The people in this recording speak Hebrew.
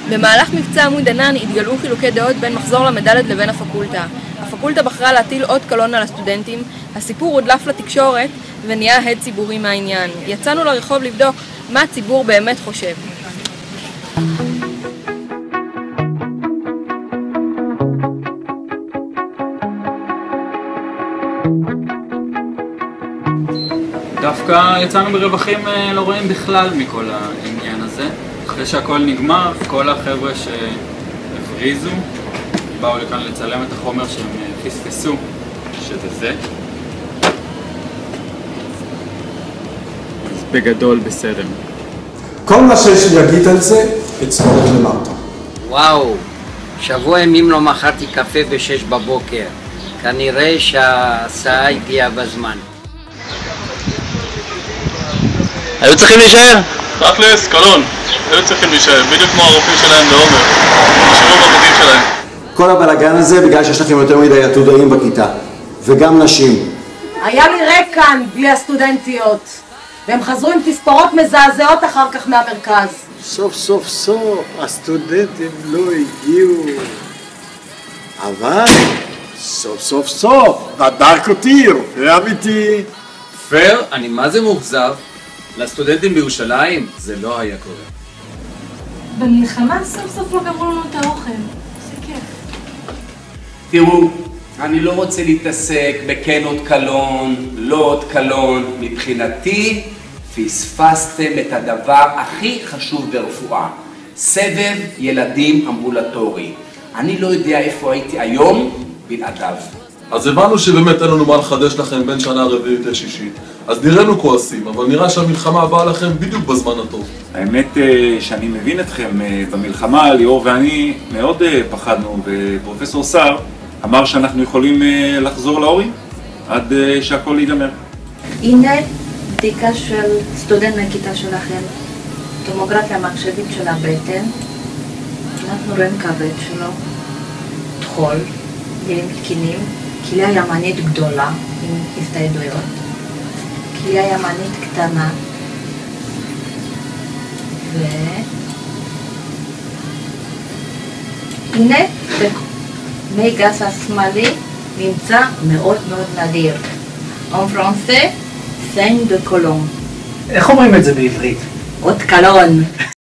במהלך מבצע עמוד ענן התגלעו חילוקי דעות בין מחזור למדלת לבין הפקולטה. הפקולטה בחרה להטיל עוד קלון על הסטודנטים, הסיפור הודלף לתקשורת ונהיה הד ציבורי מהעניין. יצאנו לרחוב לבדוק מה הציבור באמת חושב. דווקא יצאנו ברווחים לא רואים בכלל מכל העניין הזה. אחרי שהכל נגמר, כל החבר'ה שהפריזו באו לכאן לצלם את החומר שהם פספסו, שזה זה. אז בגדול בסדר. כל מה שיש לי להגיד על זה, אצלנו למטה. וואו, שבוע ימים לא מכרתי קפה ב-6 בבוקר. כנראה שההסעה הגיעה בזמן. היו צריכים להישאר? תכלס, קלון. היו צריכים להישאר, בדיוק כמו הרופאים שלהם בעומר. נשארו בעמודים שלהם. כל הבלגן הזה בגלל שיש לכם יותר מדי עתודאים בכיתה. וגם נשים. היה לי ריק כאן בלי הסטודנטיות. והם חזרו עם תספורות מזעזעות אחר כך מהמרכז. סוף, הסטודנטים לא הגיעו. אבל סוף, בדק אותי, רופא אמיתי. פייר, אני מה זה מאוכזב? לסטודנטים בירושלים זה לא היה קורה. במלחמה סוף לא גמרו לנו את האוכל. זה כיף. תראו, אני לא רוצה להתעסק בכן עוד קלון, לא עוד קלון. מבחינתי, פספסתם את הדבר הכי חשוב ברפואה. סבב ילדים אמבולטורי. אני לא יודע איפה הייתי היום בלעדיו. אז הבנו שבאמת אין לנו מה לחדש לכם בין שנה רביעית לשישית. אז נראינו כועסים, אבל נראה שהמלחמה באה לכם בדיוק בזמן הטוב. האמת שאני מבין אתכם. במלחמה ליאור ואני מאוד פחדנו, ופרופסור סער אמר שאנחנו יכולים לחזור להורים עד שהכל ייגמר. הנה בדיקה של סטודנט מהכיתה שלכם, טומוגרפיה מחשבית של הבטן, אנחנו רואים כבד שלו, טחול, גילים תקינים, כליה ימנית גדולה עם הסתיידויות, כליה ימנית קטנה, הנה מי גס השמאלי נמצא מאוד נדיר. En français, סן דה קולון. איך אומרים את זה בעברית? עוד קלון.